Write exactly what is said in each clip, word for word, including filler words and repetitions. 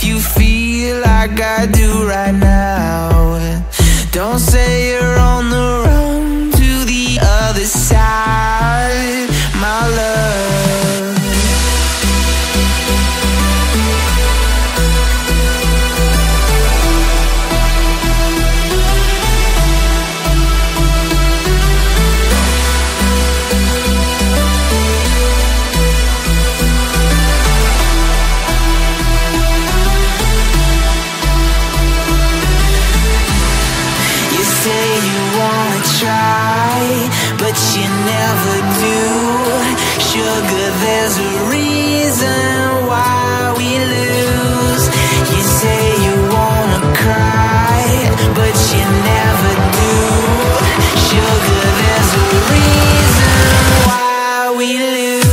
if you feel like I do right now. Don't say you're on the run to the other side, my love. But you never do. Sugar, there's a reason why we lose. You say you wanna cry, but you never do. Sugar, there's a reason why we lose.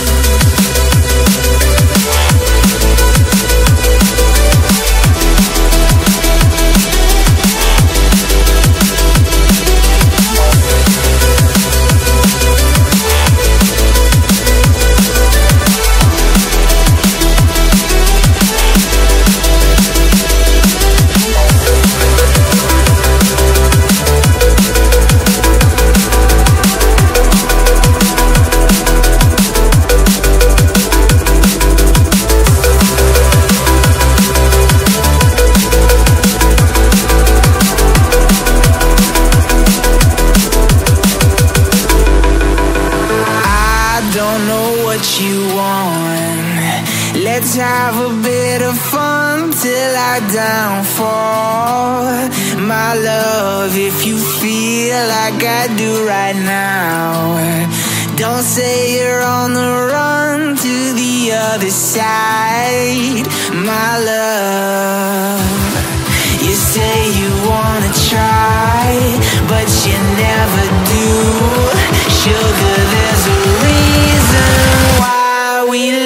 You want. Let's have a bit of fun till I downfall, my love. If you feel like I do right now, don't say you're on the run to the other side, my love. You say you wanna try, but you never do. Sugar, there's a reason why we